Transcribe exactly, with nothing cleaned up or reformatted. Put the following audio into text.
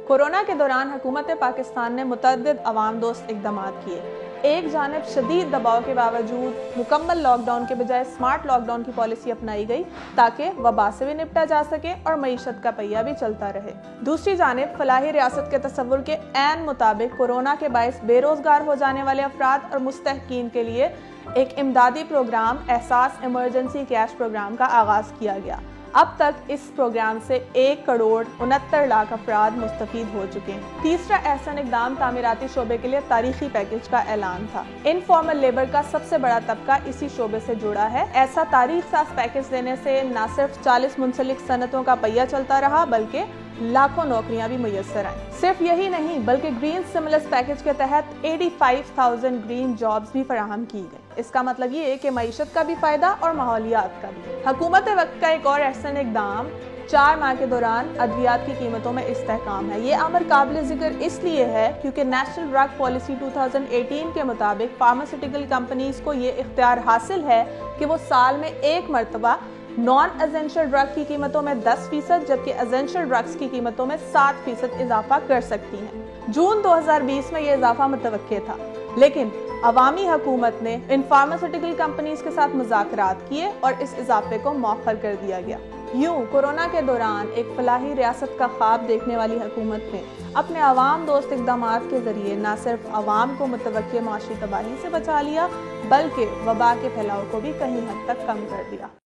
Corona के दौरान हुकूमत पाकिस्तान ने मुतअद्दिद अवाम दोस्त इक़दामात किए। एक जानिब शदीद दबाव के बावजूद मुकम्मल लॉकडाउन के बजाय स्मार्ट लॉकडाउन की पॉलिसी अपनाई गई ताकि वबा से भी निपटा जा सके और मईशत का पहिया भी चलता रहे। दूसरी जानिब फलाही रियासत के तसव्वुर के ऐन मुताबिक कोरोना के बायस बेरोजगार हो जाने वाले अफराद और मुस्तहकीन के लिए एक इमदादी program Ehsaas emergency cash program का आगाज किया गया। अब तक इस प्रोग्राम से एक करोड़ उनहत्तर लाख अफराद मुस्तफीद हो चुके हैं। तीसरा एहसन इकदाम तामीराती शोबे के लिए तारीखी पैकेज का ऐलान था। इनफॉर्मल लेबर का सबसे बड़ा तबका इसी शोबे से जुड़ा है। ऐसा तारीख साज पैकेज देने से न सिर्फ चालीस मुंसलिक सनतों का पहिया चलता रहा बल्कि लाखों नौकरियां भी मुयस्सर आईं। सिर्फ यही नहीं बल्कि ग्रीन स्टिमुलस पैकेज के तहत पचासी हज़ार ग्रीन जॉब्स भी फराहम की गई। इसका मतलब ये है कि मईशत का भी फायदा और माहौलियात का भी। हुकूमत वक्त का एक और एहसन इकदाम चार माह के दौरान अद्वियात की कीमतों में इस्तेहकाम है। ये अमर काबिल जिक्र इसलिए है क्योंकि नेशनल ड्रग पॉलिसी दो हज़ार अठारह के मुताबिक फार्मास्यूटिकल कंपनीज को ये इख्तियार हासिल है कि वो साल में एक मरतबा नॉन एसेंशियल ड्रग की कीमतों में दस फीसद जबकि एसेंशियल ड्रग्स की कीमतों में सात फीसद इजाफा कर सकती हैं। जून दो हज़ार बीस में ये इजाफा मुतवक्के था, लेकिन अवामी हुकूमत ने इन फार्मास्यूटिकल कंपनीज के साथ मुज़ाकरात किए और इस इजाफे को मौखर कर दिया गया। यूं कोरोना के दौरान एक फलाही रियासत का ख्वाब देखने वाली हुकूमत ने अपने अवाम दोस्त इक़दामात के जरिए न सिर्फ अवाम को मुतवक्के माशी तबाही से बचा लिया बल्कि वबा के फैलाव को भी कहीं हद तक कम कर दिया।